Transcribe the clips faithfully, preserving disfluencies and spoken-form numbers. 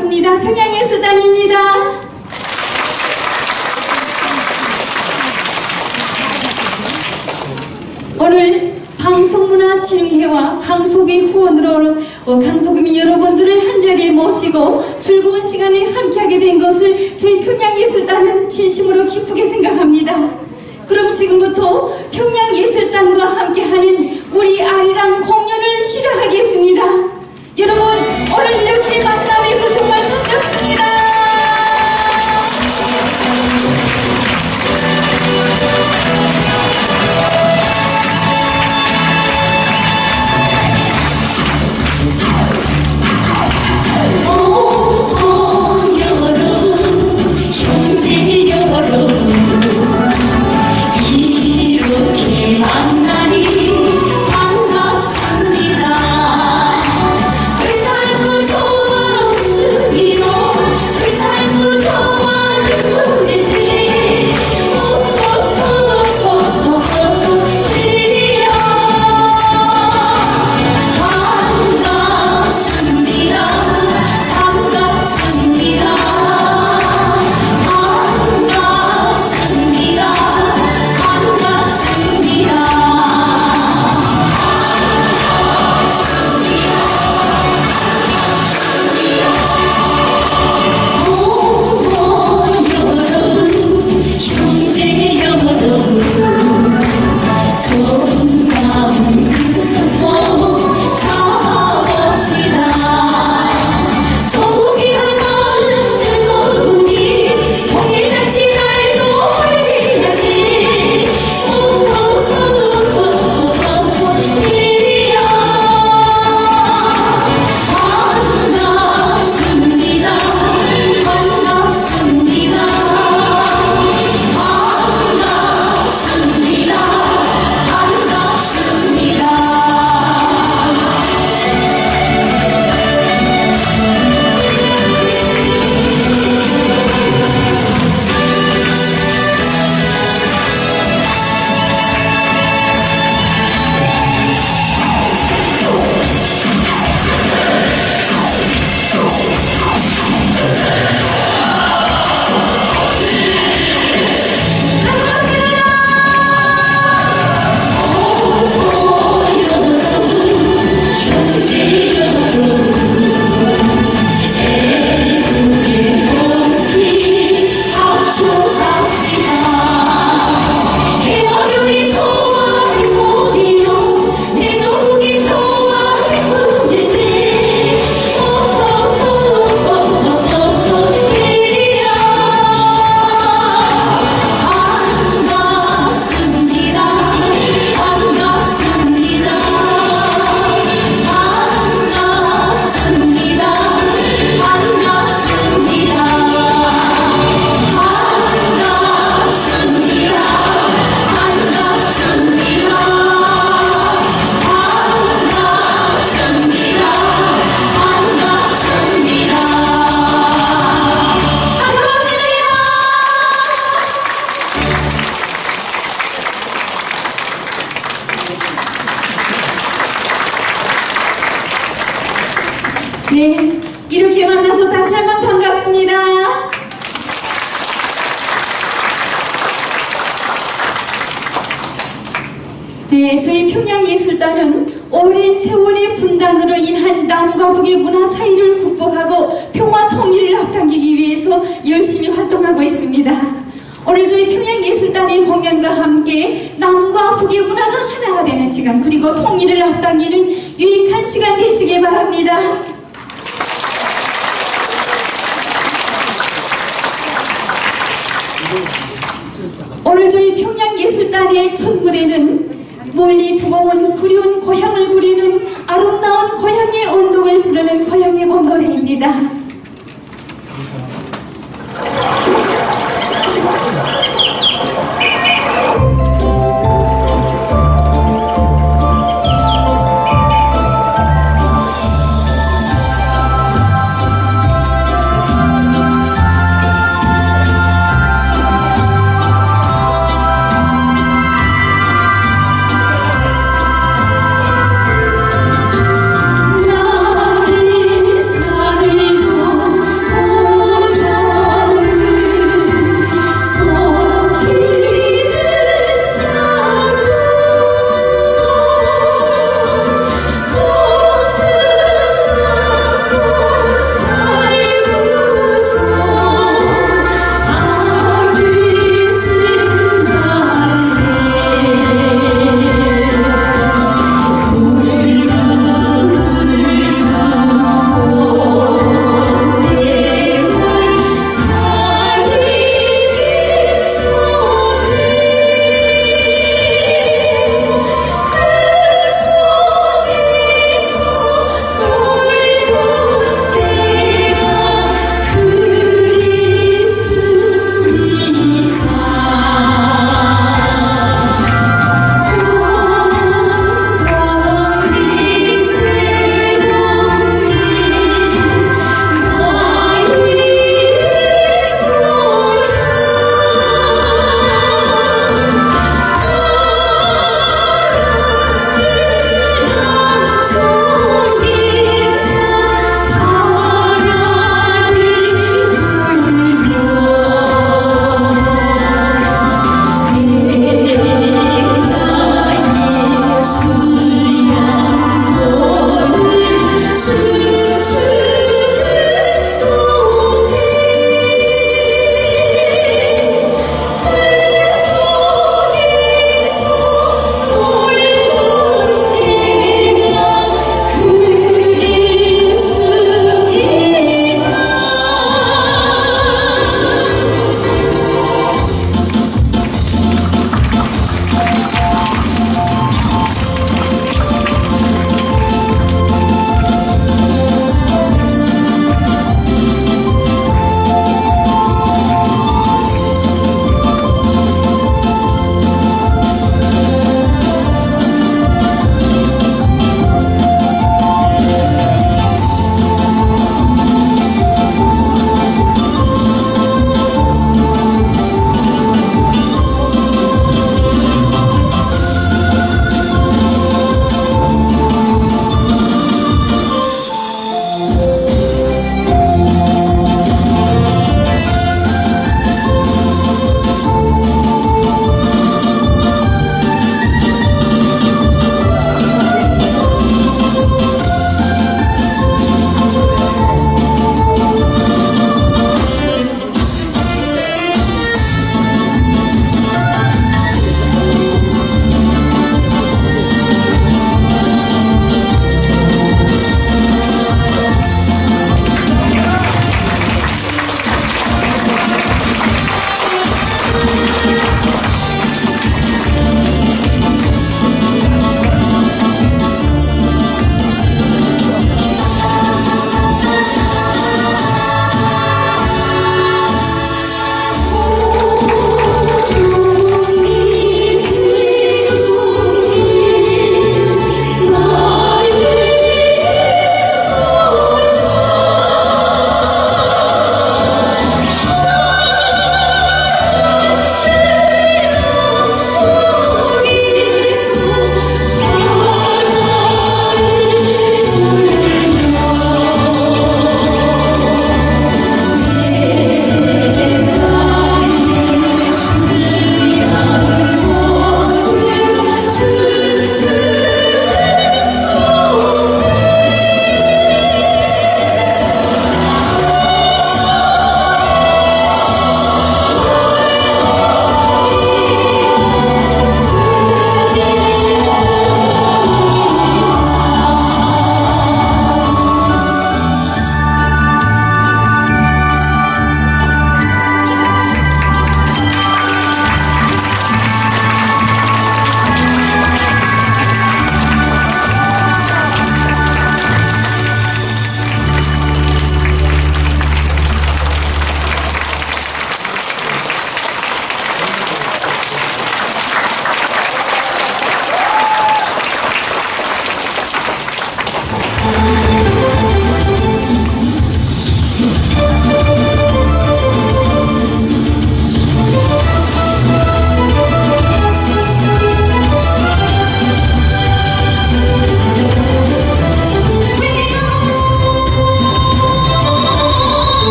반갑습니다. 평양예술단입니다. 오늘 방송문화진흥회와 강속의 후원으로 어, 강속민 여러분들을 한자리에 모시고 즐거운 시간을 함께하게 된 것을 저희 평양예술단은 진심으로 기쁘게 생각합니다. 그럼 지금부터 평양예술단과 함께하는 우리 아리랑 공연을 시작하겠습니다. 여러분, 오늘 이렇게 만남에서 정말 반갑습니다. 네, 이렇게 만나서 다시 한번 반갑습니다. 네, 저희 평양예술단은 오랜 세월의 분단으로 인한 남과 북의 문화 차이를 극복하고 평화 통일을 앞당기기 위해서 열심히 활동하고 있습니다. 오늘 저희 평양예술단의 공연과 함께 남과 북의 문화가 하나가 되는 시간, 그리고 통일을 앞당기는 유익한 시간 되시길 바랍니다. 오늘 저희 평양예술단의 첫 무대는 멀리 두고 온 그리운 고향을 부리는 아름다운 고향의 운동을 부르는 고향의 봄 노래입니다. 나를 산을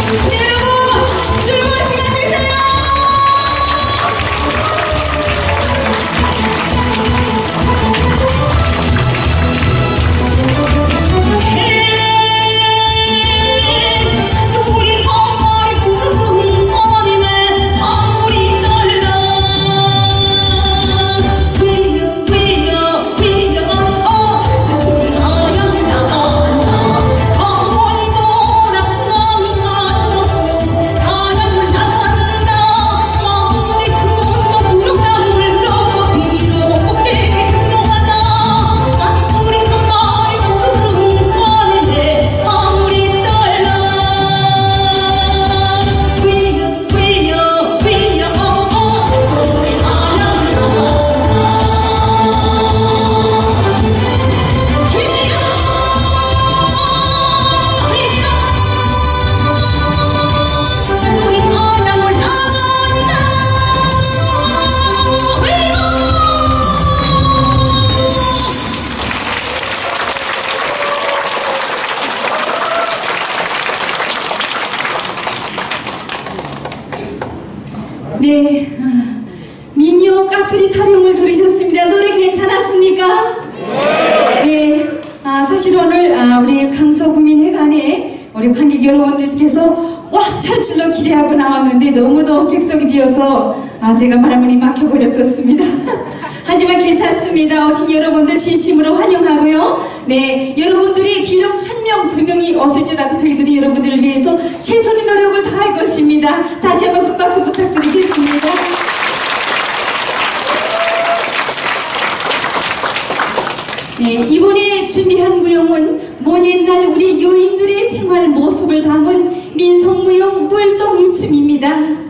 여러분 즐거운 시간 되세요. 네, 민요 까투리 타령을 들으셨습니다. 노래 괜찮았습니까? 네, 아, 사실 오늘 아, 우리 강서구민회관에 우리 관객 여러분들께서 꽉 찰 줄로 기대하고 나왔는데 너무도 객석이 비어서 아, 제가 말문이 막혀버렸었습니다. 하지만 괜찮습니다. 오신 여러분들 진심으로 환영하고요. 네, 여러분들이 비록 한 명, 두 명이 오실지라도 저희들이 여러분들을 위해서 최선의 노력을 다할 것입니다. 다시 한번 큰 박수 부탁드리겠습니다. 네, 이번에 준비한 무용은 먼 옛날 우리 여인들의 생활 모습을 담은 민속무용 물동이춤입니다.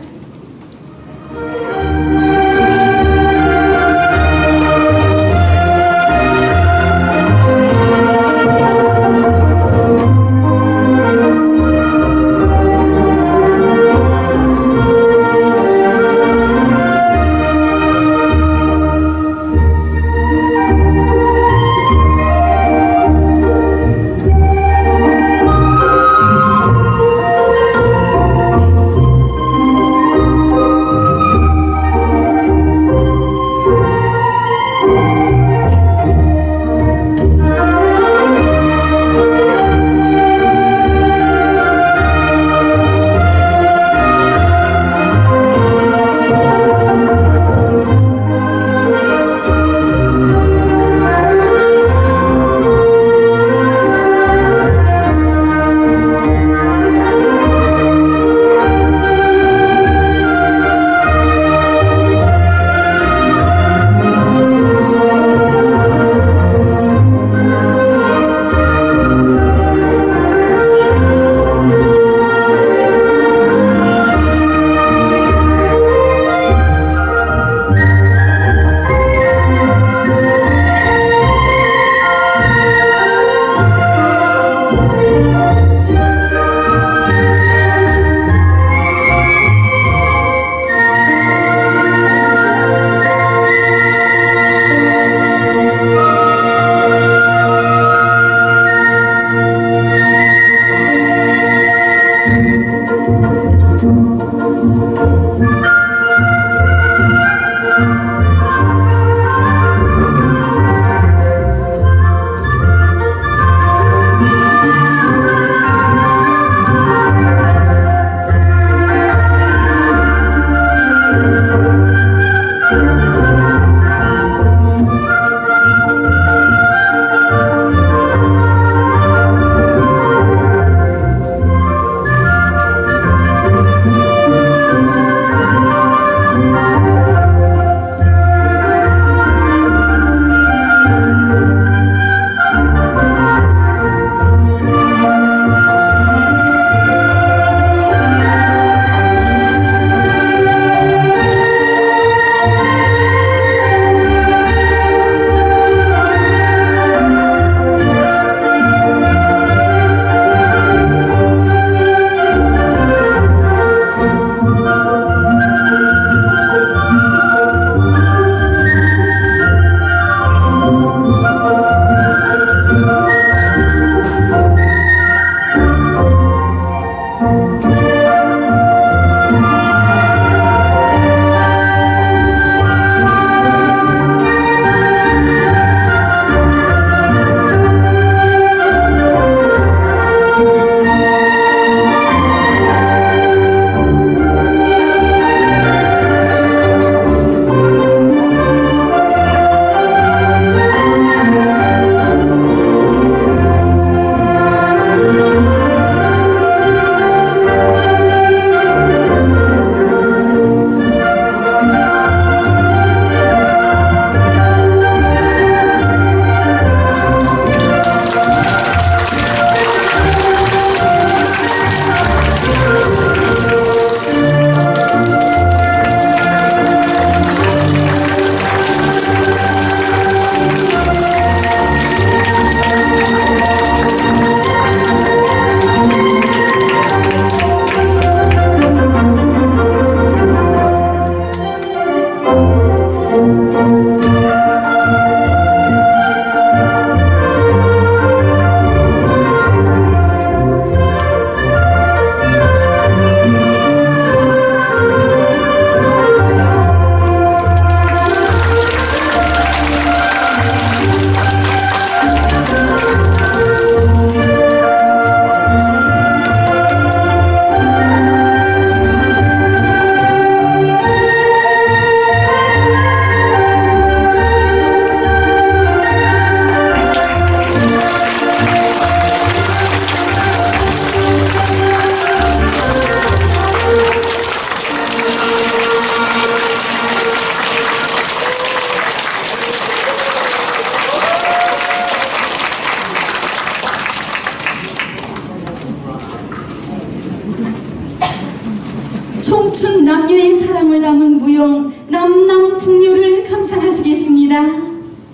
청춘 남녀의 사랑을 담은 무용 남남풍류를 감상하시겠습니다.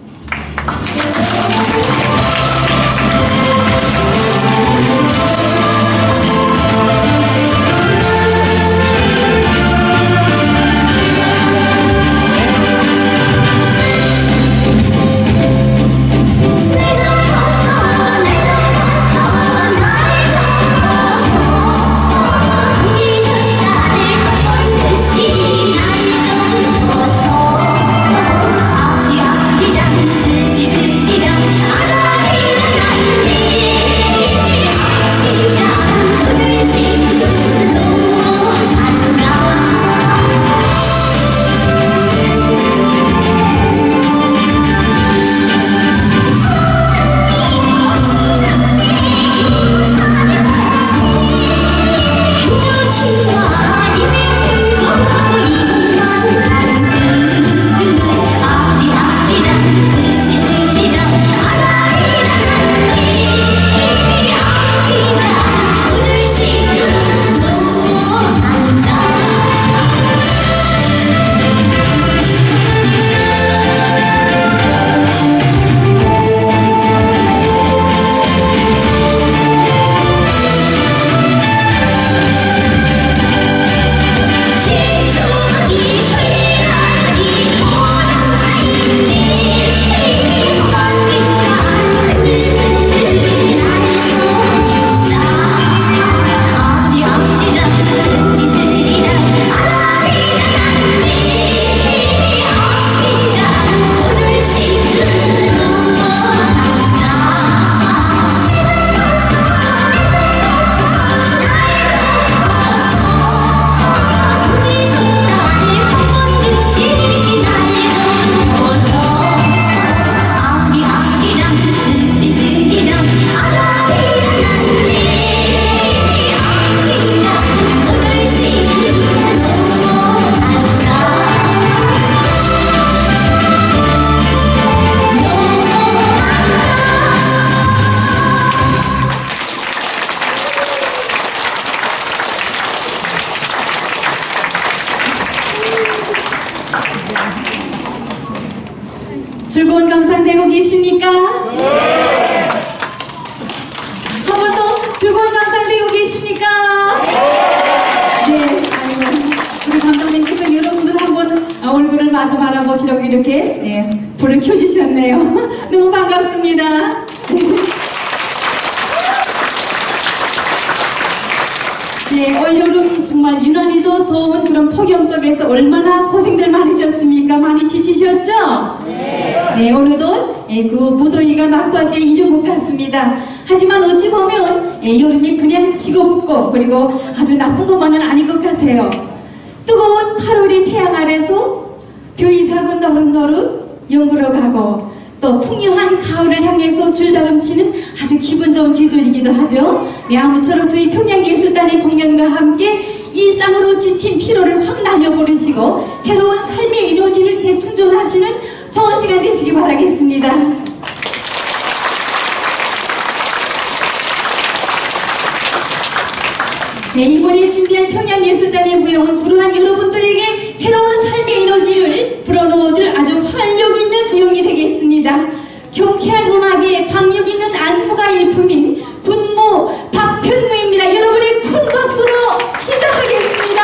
즐거운 감상되고 계십니까? 네. 한 번 더 즐거운 감상되고 계십니까? 네. 네. 아이고, 우리 감독님께서 여러분들 한번 얼굴을 마주 바라보시려고 이렇게 네, 불을 켜주셨네요. 너무 반갑습니다. 네, 올여름 정말 유난히도 더운 그런 폭염 속에서 얼마나 고생들 많으셨습니까? 많이 지치셨죠? 네. 네, 오늘도 예, 그 무더위가 막바지에 이른 것 같습니다. 하지만 어찌 보면 예, 여름이 그냥 지겹고 그리고 아주 나쁜 것만은 아닌 것 같아요. 뜨거운 팔월의 태양 아래서 벼이삭은 너릇너릇 영구로 가고 또 풍요한 가을을 향해서 줄다름치는 아주 기분 좋은 계절이기도 하죠. 네, 아무쪼록 저희 평양예술단의 공연과 함께 일상으로 지친 피로를 확 날려버리시고 새로운 삶의 에너지를 재충전하시는 좋은 시간 되시기 바라겠습니다. 네, 이번에 준비한 평양예술단의 무용은 그러한 여러분들에게 새로운 삶의 에너지를 불어넣어줄 아주 활력 있는 무용이 되겠습니다. 경쾌한 음악에 박력 있는 안무가 일품인 군무 박편무입니다. 여러분의 큰 박수로 시작하겠습니다.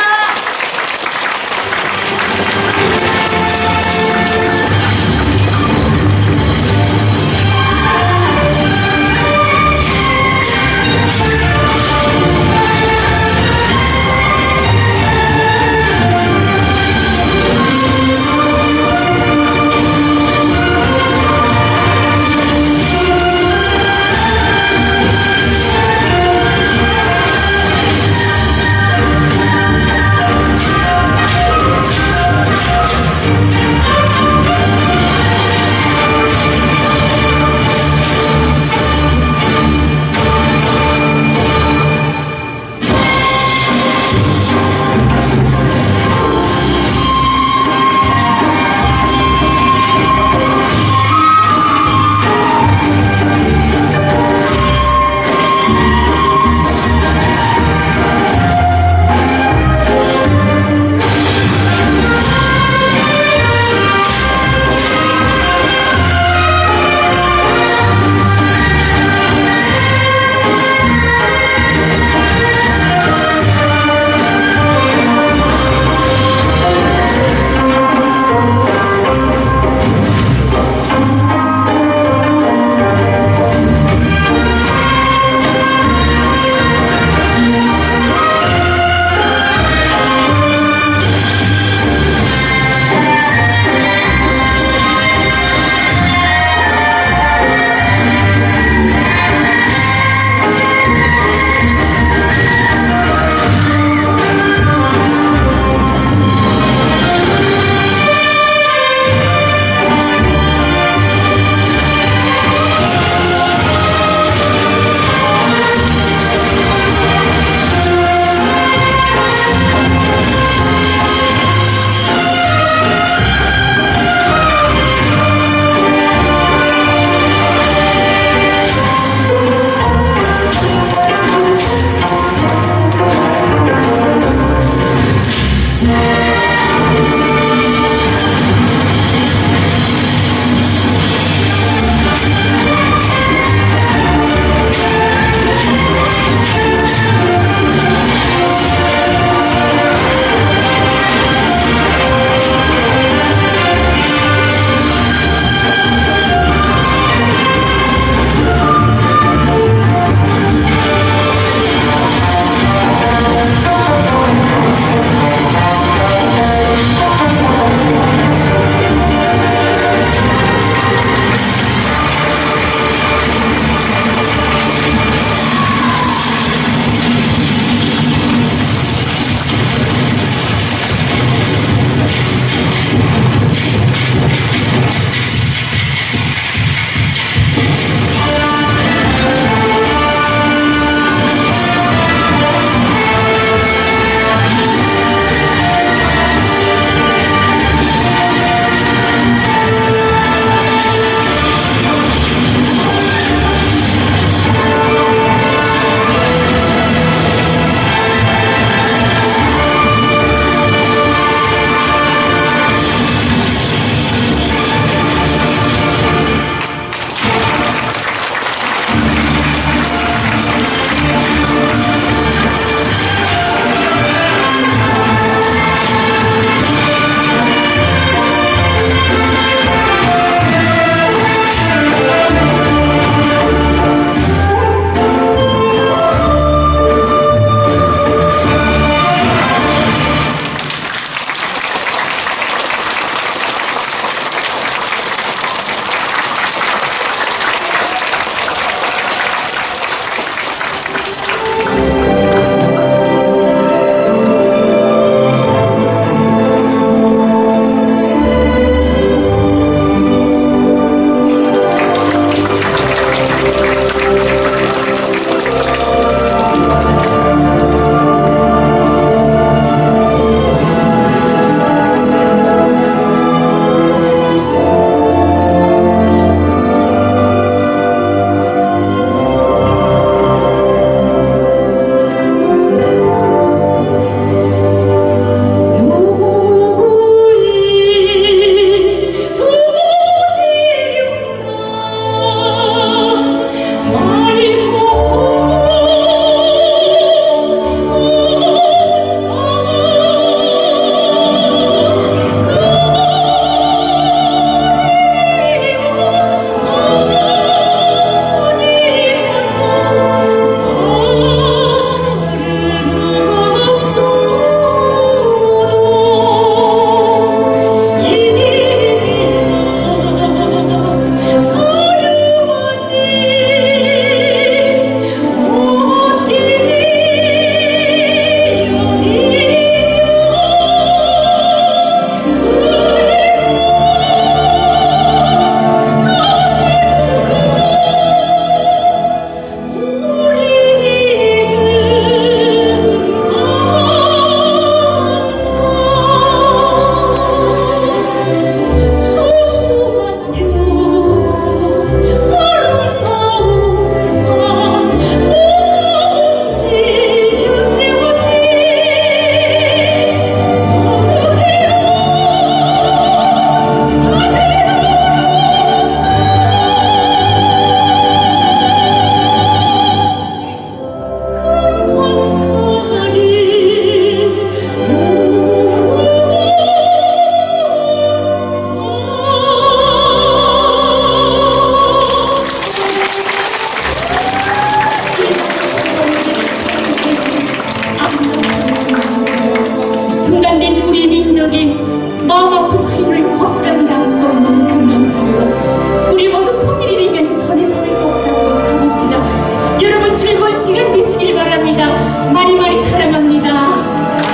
고스란히 남고 있는 금강산으로 우리 모두 통일이 되면 선의 손을 꼭 잡고 가봅시다. 여러분 즐거운 시간 되시길 바랍니다. 많이 많이 사랑합니다.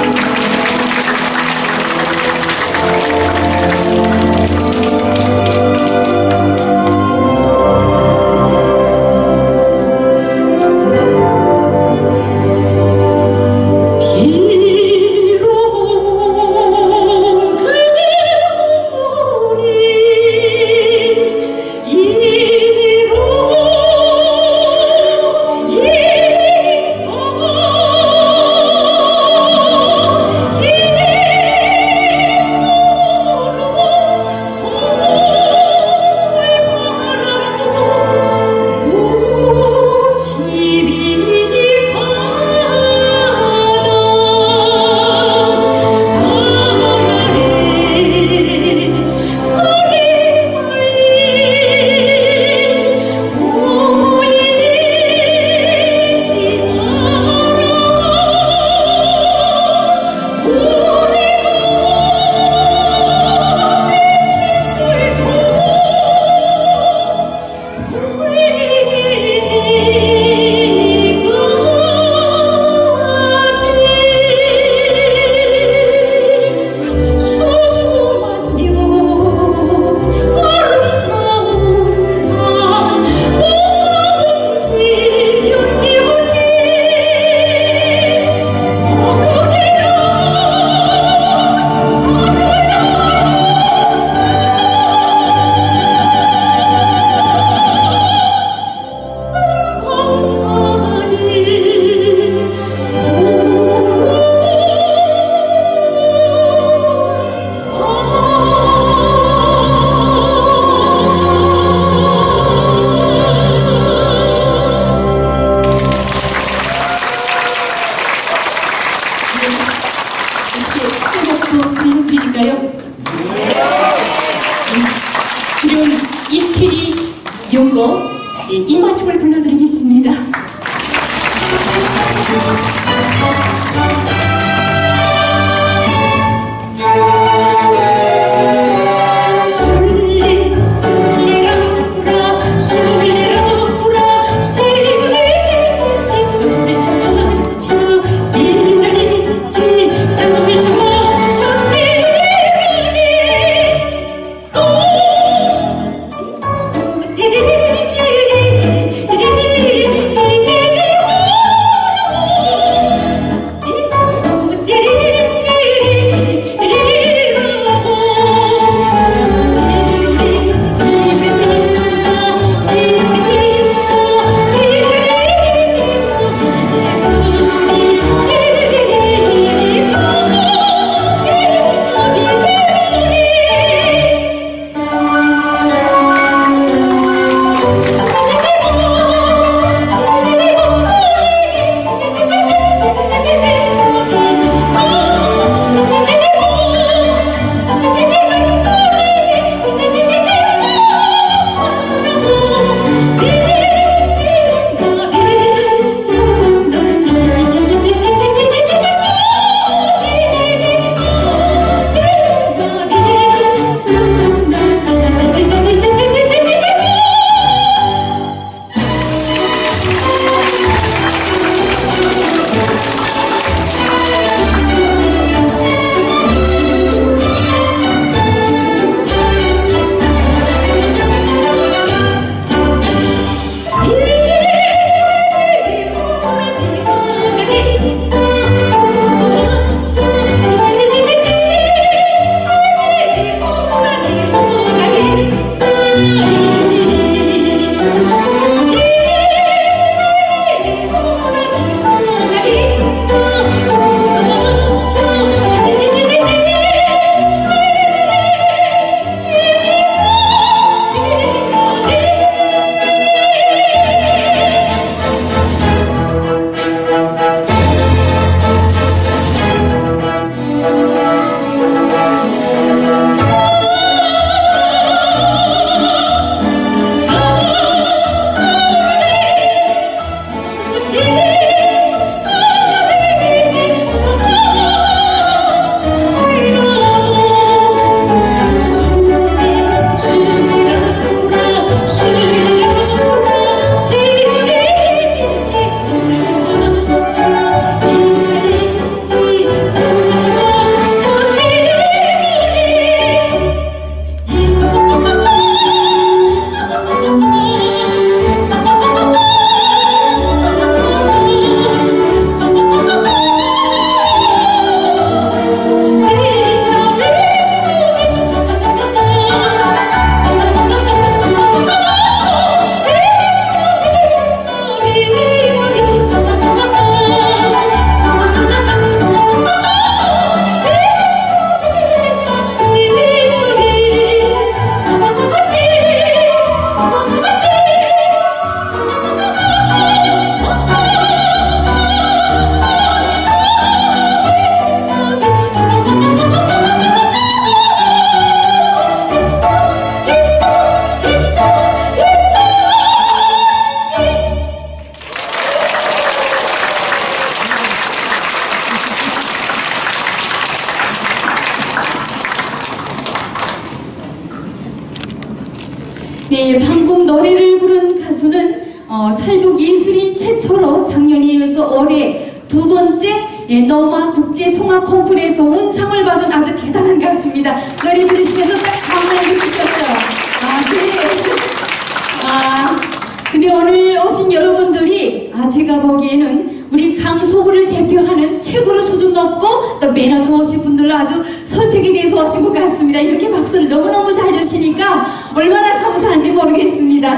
그럼 이태리 연고 입맞춤을 불러드리겠습니다. 네, 방금 노래를 부른 가수는 어, 탈북 예술인 최초로 작년에 이어서 올해 두 번째 예, 너마 국제 송악 콩쿠르에서 운상을 받은 아주 대단한 가수입니다. 노래 들으시면서 딱 정말 느끼셨죠? 아, 네. 아, 근데 오늘 오신 여러분들이 아, 제가 보기에는 우리 강서구를 대표하는 최고로 수준 높고 또 매너 좋으신 분들로 아주 선택이 돼서 오신 것 같습니다. 이렇게 박수를 너무너무 잘 주시니까 얼마나 감사한지 모르겠습니다.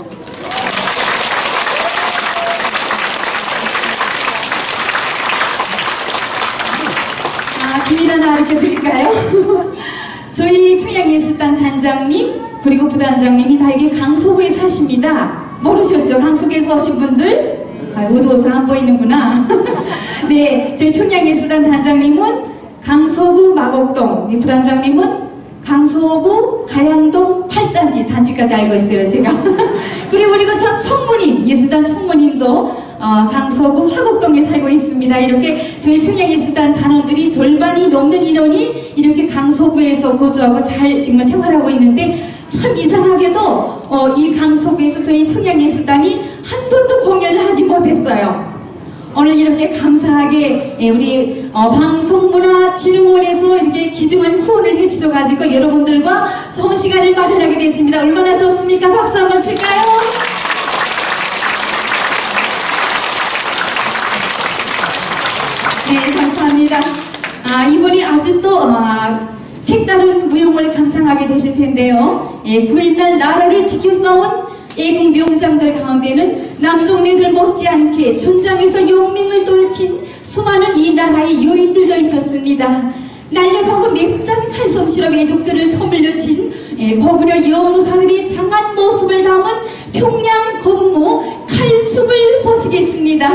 아, 김이나 가르쳐 드릴까요? 저희 평양예술단 단장님 그리고 부단장님이 다 여기 강서구에 사십니다. 모르셨죠? 강서구에서 오신 분들? 아, 어두워서 안 보이는구나. 네, 저희 평양예술단 단장님은 강서구 마곡동, 네, 부단장님은 강서구 가양동 팔 단지 단지까지 알고 있어요, 제가. 그리고 우리 그 참 청무님, 예술단 청무님도 어, 강서구 화곡동에 살고 있습니다. 이렇게 저희 평양예술단 단원들이 절반이 넘는 인원이 이렇게 강서구에서 거주하고 잘 정말 생활하고 있는데 참 이상하게도 어, 이 강서구에서 저희 평양예술단이 한 번도 공연을 하지 못했어요. 오늘 이렇게 감사하게 예, 우리 어, 방송문화진흥원에서 이렇게 귀중한 후원을 해주셔가지고 여러분들과 좋은 시간을 마련하게 됐습니다. 얼마나 좋습니까? 박수 한번 칠까요? 네, 감사합니다. 아, 이번에 아주 또 아, 색다른 무용을 감상하게 되실 텐데요. 예, 그 옛날 나라를 지켜싸온 애국 명장들 가운데는 남종래들 못지않게 전장에서 용맹을 떨친 수많은 이 나라의 여인들도 있었습니다. 날렵하고 맵짠 칼솜씨로 민족들을 처물려친 예, 고구려 여무사들이 장한 모습을 담은 평양 건무 칼춤을 보시겠습니다.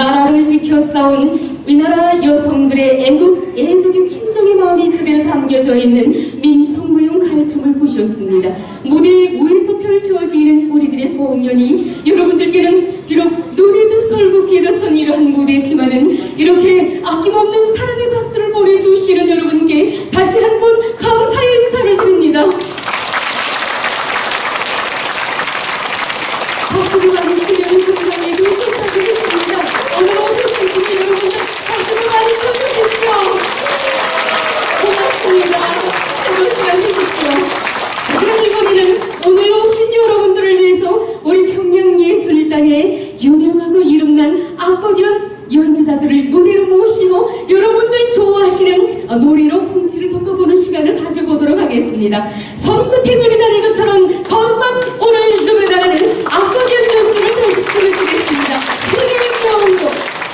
나라를 지켜 싸운 우리나라 여성들의 애국, 애적인 충정의 마음이 그대로 담겨져 있는 민속무용 갈춤을 보셨습니다. 무대 위에서 펼쳐지는 우리들의 공연이 여러분들께는 비록 노래도 설국기도 선이러한 무대지만은 이렇게 아낌없는 사랑의 박수를 보내주시는 여러분께 다시 한번 감사의 인사를 드립니다. 박수를 많이 치려는 분들에게 부탁드리겠습니다. 오늘 오셨던 분들 여러분들 박수를 많이 쳐주십시오. 고맙습니다. 새로운 시간 되십시오. 그럼 이번에는 오늘 오신 여러분들을 위해서 우리 평양예술단의 유명하고 이름난 아코디언 연주자들을 무대로 모시고 여러분들 좋아하시는 노래로 풍치를 덮어보는 시간을 가져보도록 하겠습니다. 손끝에 눈이 다는 것처럼 건방오를 누벼나가는 아코디언 연주를 다시 부르시겠습니다. 세계의 명곡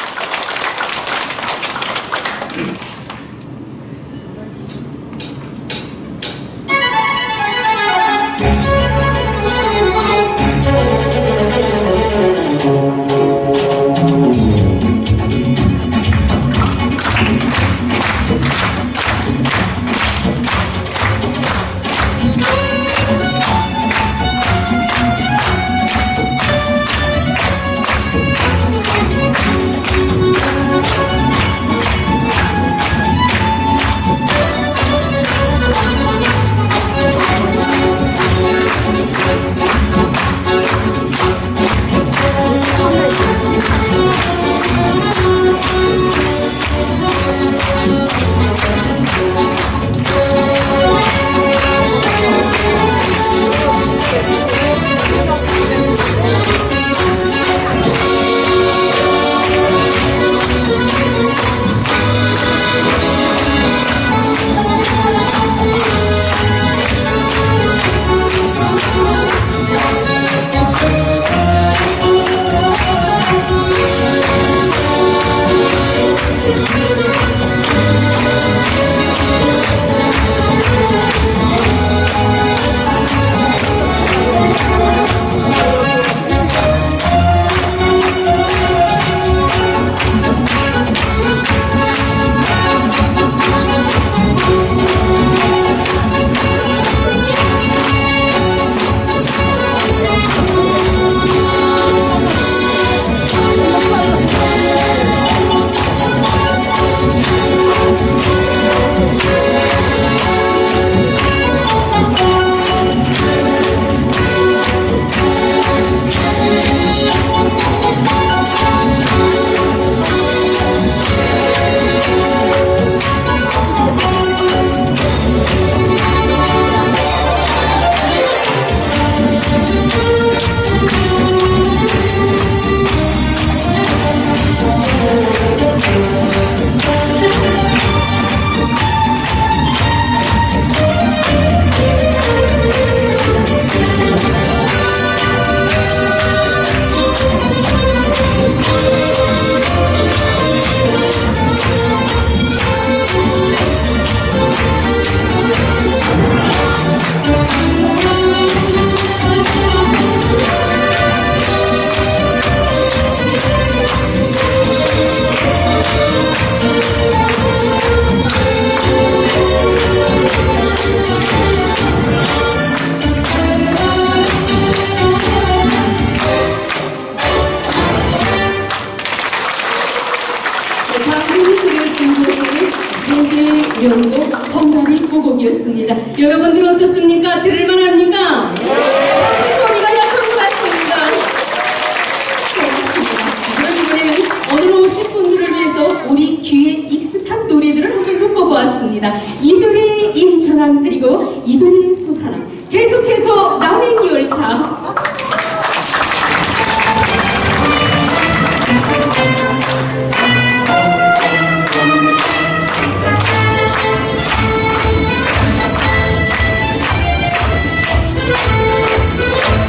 명곡 덩달이 고곡이었습니다. 여러분들 어떻습니까? 들을만합니까? 소리가 약한 것 같습니다. 그럼 이번에는 오늘 오신 분들을 위해서 우리 귀에 익숙한 노래들을 한번 묶어보았습니다. 이별의 인천항 그리고 이별의 부산항 계속해서 남행열차 We'll be right back.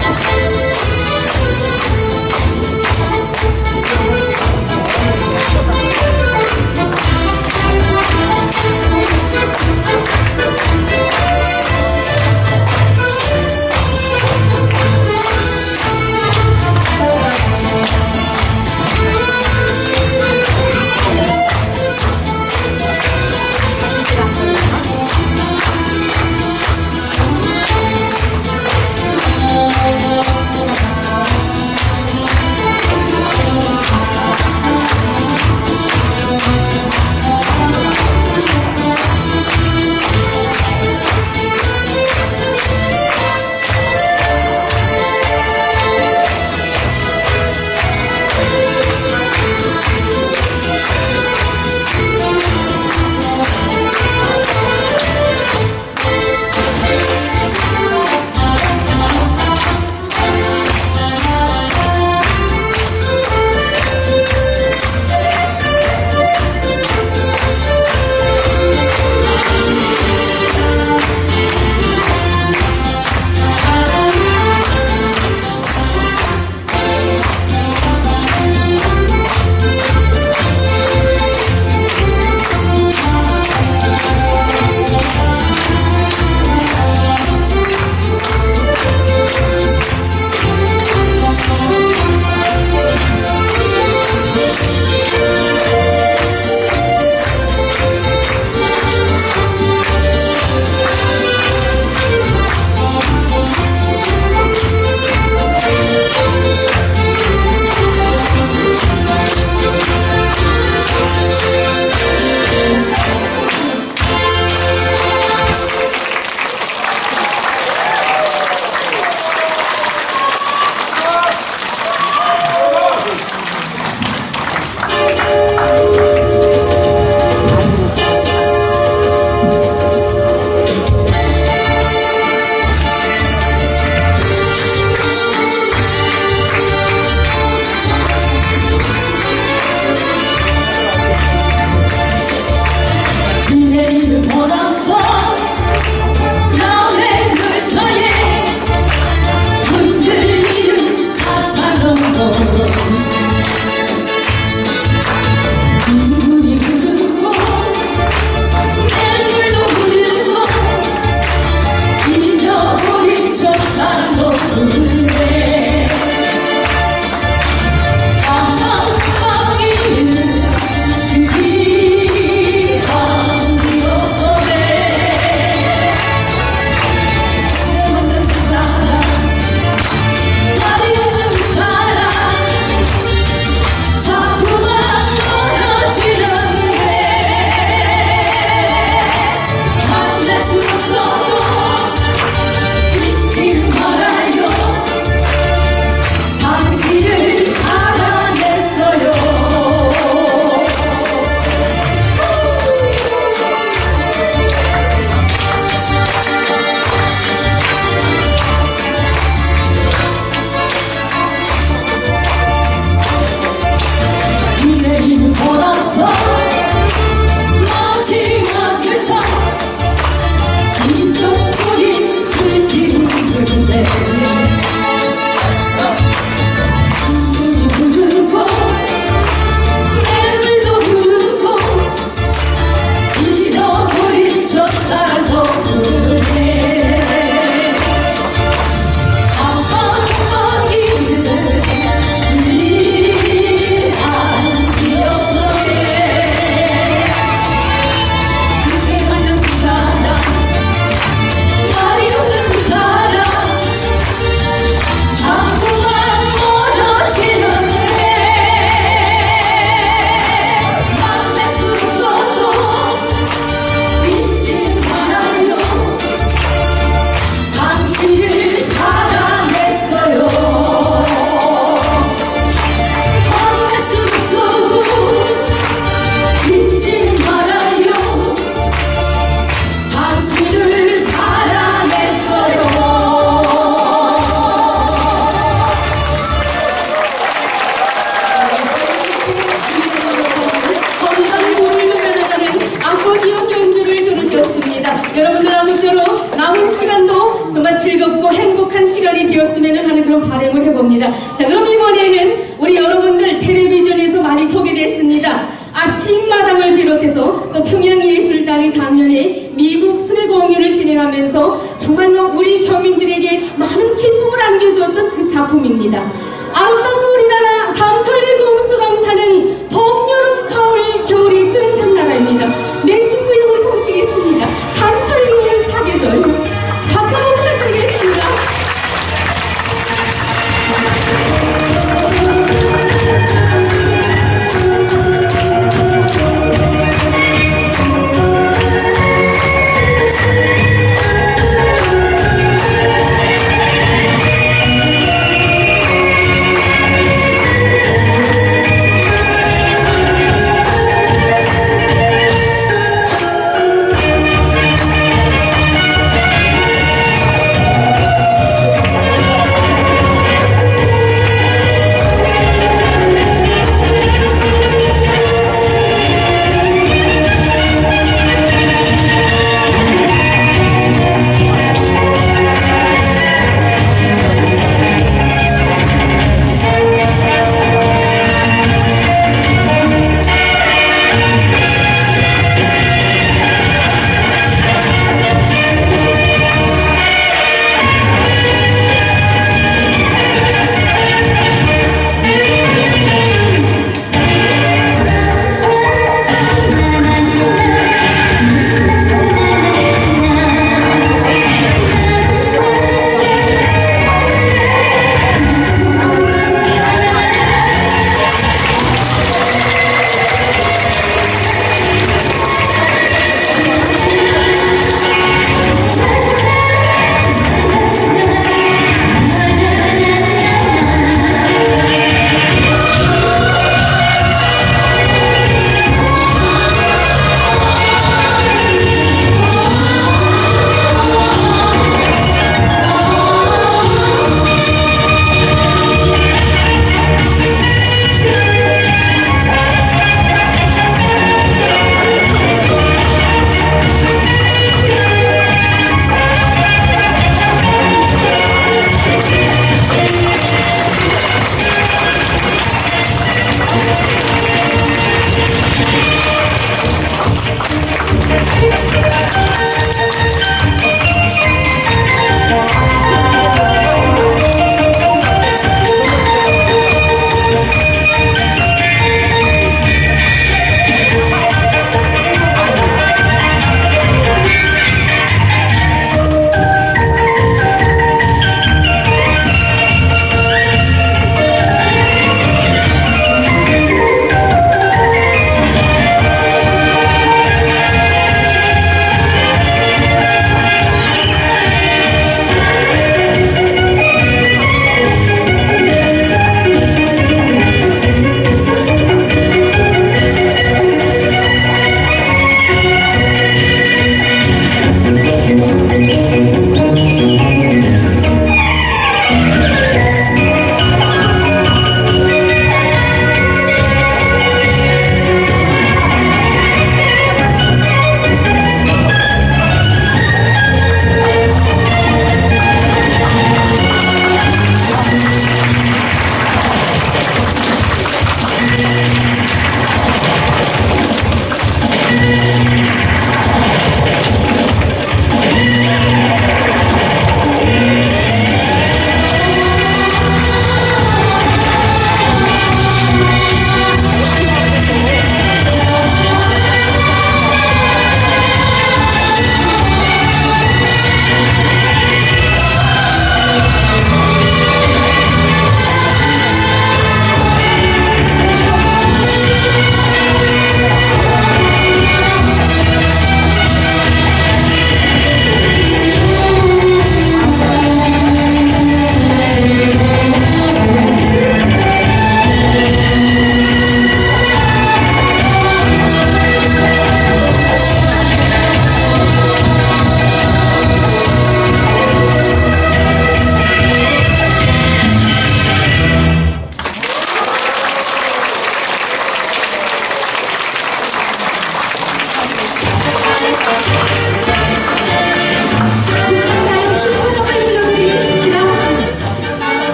하겠습니다. 자, 그럼 이번에는 우리 여러분들 텔레비전에서 많이 소개됐습니다. 아침마당을 비롯해서 또 평양예술단이 작년에 미국 순회공연을 진행하면서 정말로 우리 교민들에게 많은 기쁨을 안겨주었던 그 작품입니다. 아름다운 우리나라 삼천리 공수강산은 봄, 여름, 가을, 겨울이 뜨뜻한 나라입니다. 매진 무용을 보시겠습니다. 삼천리의 사계절. 박수 한번 부탁드리겠습니다.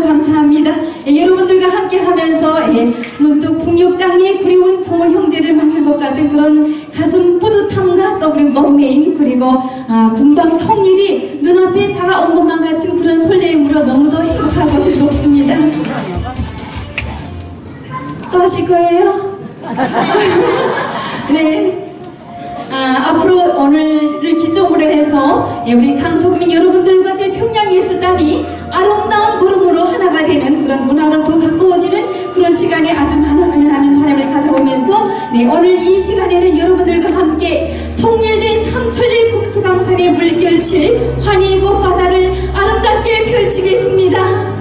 감사합니다. 예, 여러분들과 함께 하면서 예, 문득 북녘 땅에 그리운 부모 형제를 만난 것 같은 그런 가슴 뿌듯함과 또 그리고 목매임 그리고 아, 군방 통일이 눈앞에 다가온 것만 같은 그런 설렘으로 너무도 행복하고 즐겁습니다. 또 하실 거예요? 네. 아, 앞으로 오늘을 기점으로 해서 예, 우리 강서구민 여러분들과 저희 평양예술단이 아름다운 걸음으로 하나가 되는 그런 문화로 더 가까워지는 그런 시간이 아주 많았으면 하는 바람을 가져보면서 네, 오늘 이 시간에는 여러분들과 함께 통일된 삼천리 국수강산의 물결칠 환희 꽃바다를 아름답게 펼치겠습니다.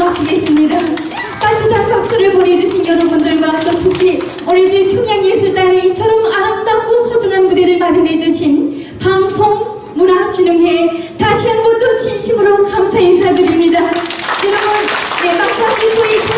마치겠습니다. 따뜻한 박수를 보내주신 여러분들과 또 특히 오늘 저희 평양예술단에 이처럼 아름답고 소중한 무대를 마련해주신 방송문화진흥회에 다시 한 번 더 진심으로 감사 인사드립니다. 여러분, 예, 막판에 저희